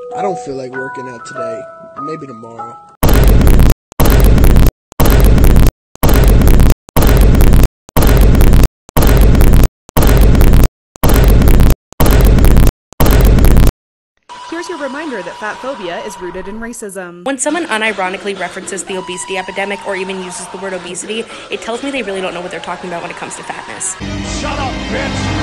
I don't feel like working out today. Maybe tomorrow. Here's your reminder that fat phobia is rooted in racism. When someone unironically references the obesity epidemic or even uses the word obesity, it tells me they really don't know what they're talking about when it comes to fatness. Shut up, bitch!